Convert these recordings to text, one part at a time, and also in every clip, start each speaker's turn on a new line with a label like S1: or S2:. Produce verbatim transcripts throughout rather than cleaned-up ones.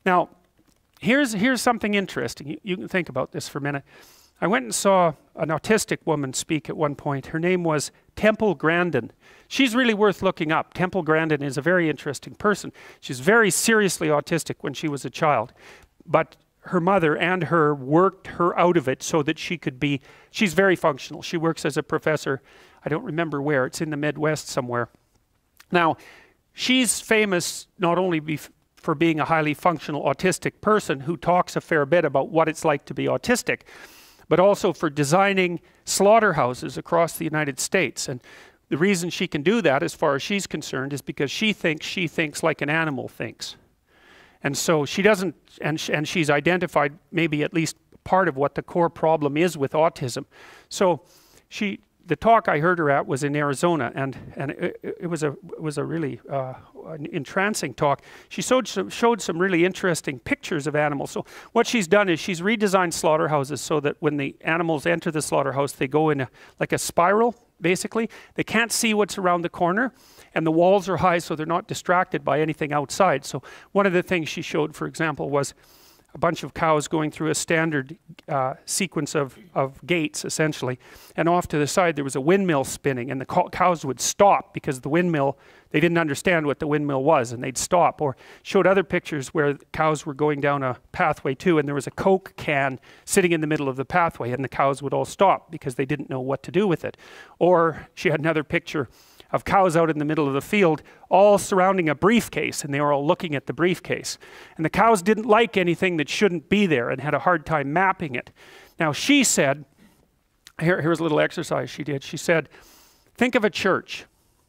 S1: Now, here's, here's something interesting. You, you can think about this for a minute. I went and saw an autistic woman speak at one point. Her name was Temple Grandin. She's really worth looking up. Temple Grandin is a very interesting person. She's very seriously autistic when she was a child. But her mother and her worked her out of it so that she could be, she's very functional. She works as a professor, I don't remember where, it's in the Midwest somewhere. Now, she's famous not only be for being a highly functional autistic person who talks a fair bit about what it's like to be autistic, but also for designing slaughterhouses across the United States. And the reason she can do that, as far as she's concerned, is because she thinks she thinks like an animal thinks. And so she doesn't, and, sh and she's identified maybe at least part of what the core problem is with autism. So she, the talk I heard her at was in Arizona, and, and it, it, was, a, it was a really uh, an entrancing talk. She showed some, showed some really interesting pictures of animals. So what she's done is she's redesigned slaughterhouses so that when the animals enter the slaughterhouse, they go in a, like a spiral, basically. They can't see what's around the corner, and the walls are high so they're not distracted by anything outside. So one of the things she showed, for example, was a bunch of cows going through a standard uh, sequence of, of gates, essentially. And off to the side there was a windmill spinning, and the cows would stop because the windmill, they didn't understand what the windmill was, and they'd stop. Or showed other pictures where cows were going down a pathway too, and there was a Coke can sitting in the middle of the pathway, and the cows would all stop because they didn't know what to do with it. Or she had another picture of cows out in the middle of the field, all surrounding a briefcase, and they were all looking at the briefcase. And the cows didn't like anything that shouldn't be there and had a hard time mapping it. Now she said, here, here's a little exercise she did. She said, think of a church.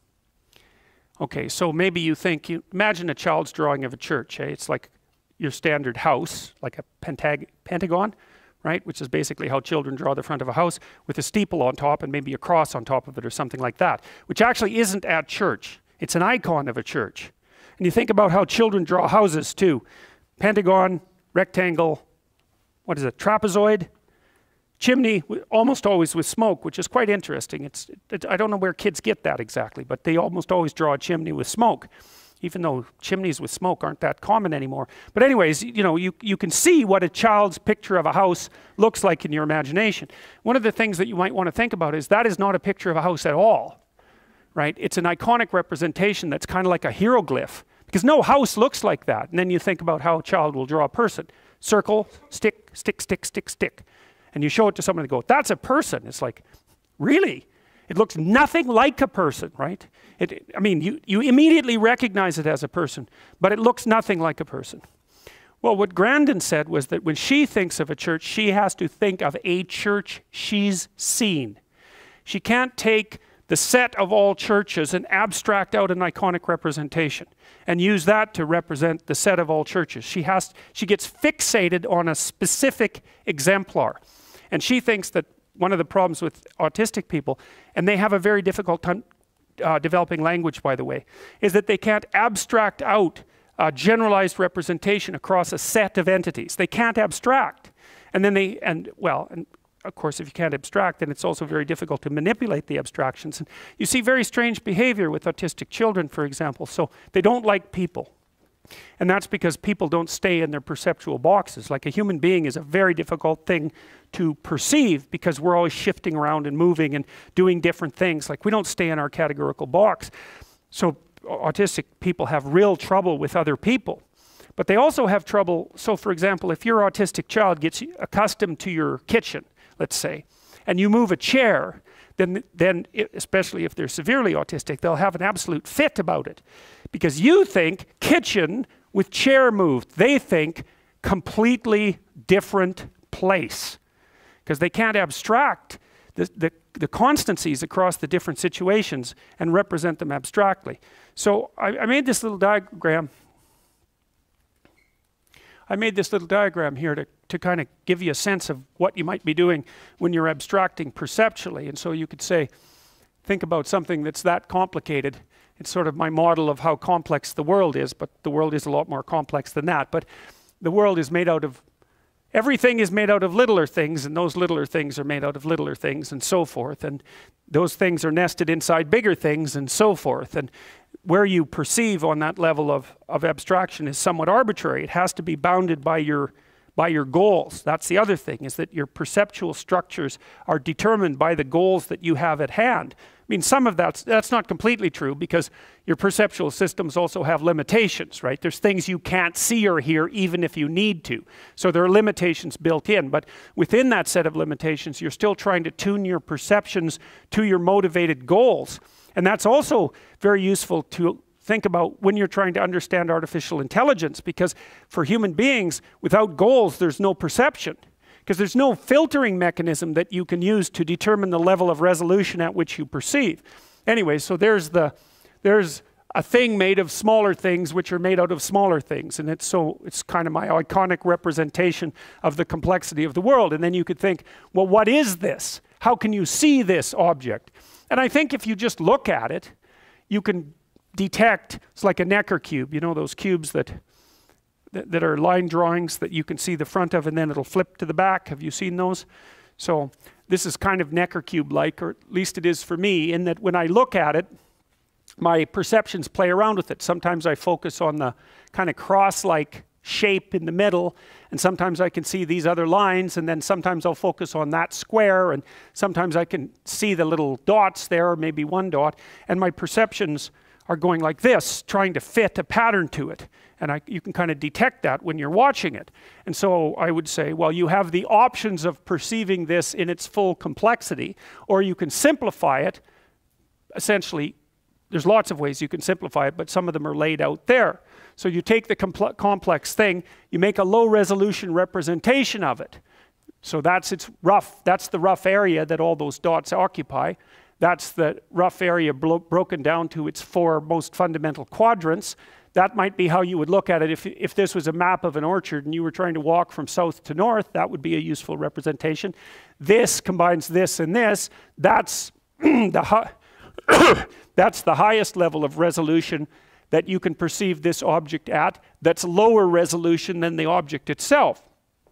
S1: Okay, so maybe you think, you imagine a child's drawing of a church. Eh? It's like your standard house, like a pentag pentagon, right? Which is basically how children draw the front of a house, with a steeple on top and maybe a cross on top of it or something like that, which actually isn't at church. It's an icon of a church. And you think about how children draw houses too. Pentagon, rectangle, what is it, trapezoid, chimney, almost always with smoke, which is quite interesting. It's, it, I don't know where kids get that exactly, but they almost always draw a chimney with smoke, even though chimneys with smoke aren't that common anymore. But anyways, you know, you, you can see what a child's picture of a house looks like in your imagination. One of the things that you might want to think about is that is not a picture of a house at all, right? It's an iconic representation that's kind of like a hieroglyph, because no house looks like that. And then you think about how a child will draw a person. Circle, stick, stick, stick, stick, stick. And you show it to someone and go, that's a person. It's like, really? It looks nothing like a person, right? It, I mean, you, you immediately recognize it as a person, but it looks nothing like a person. Well, what Grandin said was that when she thinks of a church, she has to think of a church she's seen. She can't take the set of all churches and abstract out an iconic representation and use that to represent the set of all churches. She has, she gets fixated on a specific exemplar. And she thinks that one of the problems with autistic people, and they have a very difficult time uh, developing language, by the way, is that they can't abstract out a generalized representation across a set of entities. They can't abstract. And then they, and well, and of course, if you can't abstract, then it's also very difficult to manipulate the abstractions. And you see very strange behavior with autistic children, for example. So they don't like people. And that's because people don't stay in their perceptual boxes. Like a human being is a very difficult thing to perceive because we're always shifting around and moving and doing different things. Like we don't stay in our categorical box. So autistic people have real trouble with other people. But they also have trouble, so for example, if your autistic child gets accustomed to your kitchen, let's say, and you move a chair, then, then it, especially if they're severely autistic, they'll have an absolute fit about it. Because you think kitchen with chair moved. They think completely different place. Because they can't abstract the, the, the constancies across the different situations and represent them abstractly. So I, I made this little diagram. I made this little diagram here to, to kind of give you a sense of what you might be doing when you're abstracting perceptually. And so you could say, think about something that's that complicated. It's sort of my model of how complex the world is, but the world is a lot more complex than that. But the world is made out of everything is made out of littler things, and those littler things are made out of littler things, and so forth. And those things are nested inside bigger things, and so forth. And where you perceive on that level of, of abstraction is somewhat arbitrary. It has to be bounded by your, by your goals. That's the other thing, is that your perceptual structures are determined by the goals that you have at hand. I mean, some of that's, that's not completely true, because your perceptual systems also have limitations, right? There's things you can't see or hear even if you need to. So there are limitations built in, but within that set of limitations, you're still trying to tune your perceptions to your motivated goals. And that's also very useful to think about when you're trying to understand artificial intelligence, because for human beings, without goals, there's no perception. Because there's no filtering mechanism that you can use to determine the level of resolution at which you perceive. Anyway, so there's the there's a thing made of smaller things which are made out of smaller things, and it's so it's kind of my iconic representation of the complexity of the world. And then you could think, well, what is this? How can you see this object? And I think if you just look at it, you can detect, it's like a Necker cube, you know, those cubes that that are line drawings that you can see the front of, and then it'll flip to the back. Have you seen those? So this is kind of Necker cube-like, or at least it is for me, in that when I look at it, my perceptions play around with it. Sometimes I focus on the kind of cross-like shape in the middle, and sometimes I can see these other lines, and then sometimes I'll focus on that square, and sometimes I can see the little dots there, or maybe one dot, and my perceptions are going like this, trying to fit a pattern to it. And I, you can kind of detect that when you're watching it. And so I would say, well, you have the options of perceiving this in its full complexity, or you can simplify it. Essentially, there's lots of ways you can simplify it, but some of them are laid out there. So you take the compl- complex thing, you make a low resolution representation of it. So that's its rough, that's the rough area that all those dots occupy. That's the rough area blo- broken down to its four most fundamental quadrants. That might be how you would look at it if, if this was a map of an orchard and you were trying to walk from south to north. That would be a useful representation. This combines this and this. That's the, hi that's the highest level of resolution that you can perceive this object at. That's lower resolution than the object itself.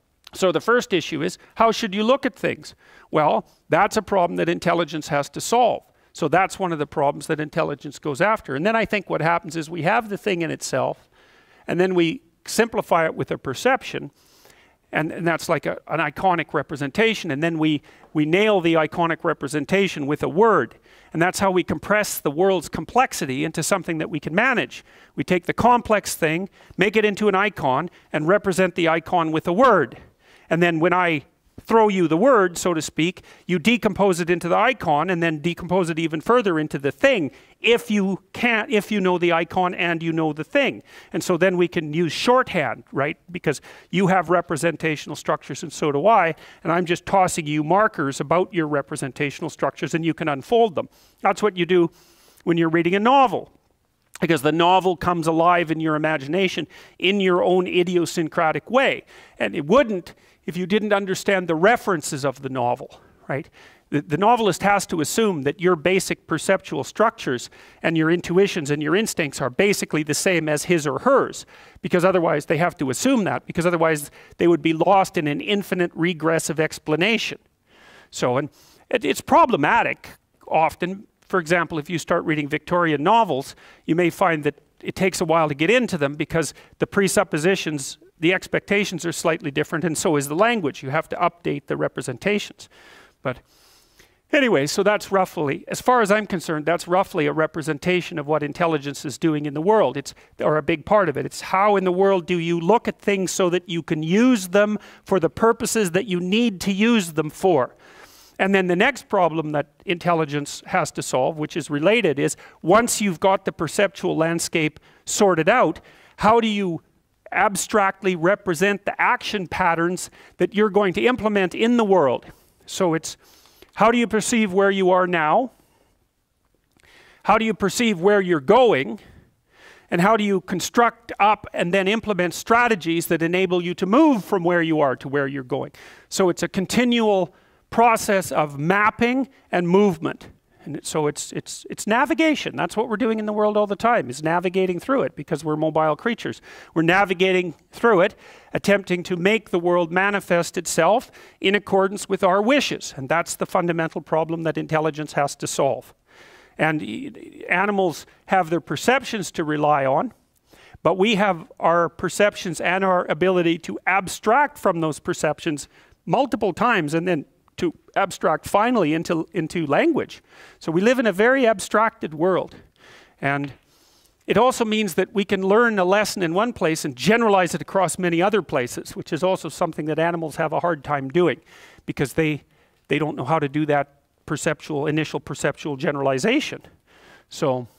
S1: So the first issue is, how should you look at things? Well, that's a problem that intelligence has to solve. So that's one of the problems that intelligence goes after. And then I think what happens is we have the thing in itself, and then we simplify it with a perception, and, and that's like a, an iconic representation, and then we, we nail the iconic representation with a word. And that's how we compress the world's complexity into something that we can manage. We take the complex thing, make it into an icon, and represent the icon with a word. And then when I throw you the word, so to speak, you decompose it into the icon, and then decompose it even further into the thing, if you can't, if you know the icon and you know the thing. And so then we can use shorthand, right? Because you have representational structures and so do I, and I'm just tossing you markers about your representational structures, and you can unfold them. That's what you do when you're reading a novel, because the novel comes alive in your imagination in your own idiosyncratic way. And it wouldn't if you didn't understand the references of the novel, right? The, the novelist has to assume that your basic perceptual structures and your intuitions and your instincts are basically the same as his or hers, because otherwise they have to assume that, because otherwise they would be lost in an infinite regressive explanation. So, and it, it's problematic often. For example, if you start reading Victorian novels, you may find that it takes a while to get into them because the presuppositions, the expectations are slightly different, and so is the language. You have to update the representations. But anyway, so that's roughly, as far as I'm concerned, that's roughly a representation of what intelligence is doing in the world. It's, or a big part of it. It's how in the world do you look at things so that you can use them for the purposes that you need to use them for. And then the next problem that intelligence has to solve, which is related, is once you've got the perceptual landscape sorted out, how do you abstractly represent the action patterns that you're going to implement in the world? So it's, how do you perceive where you are now? How do you perceive where you're going? And how do you construct up and then implement strategies that enable you to move from where you are to where you're going? So it's a continual process of mapping and movement. And it, so it's, it's, it's navigation. That's what we're doing in the world all the time, is navigating through it, because we're mobile creatures. We're navigating through it, attempting to make the world manifest itself in accordance with our wishes. And that's the fundamental problem that intelligence has to solve. And animals have their perceptions to rely on, but we have our perceptions and our ability to abstract from those perceptions multiple times, and then to abstract finally into, into language. So we live in a very abstracted world. And it also means that we can learn a lesson in one place and generalize it across many other places, which is also something that animals have a hard time doing, because they, they don't know how to do that perceptual, initial perceptual generalization. So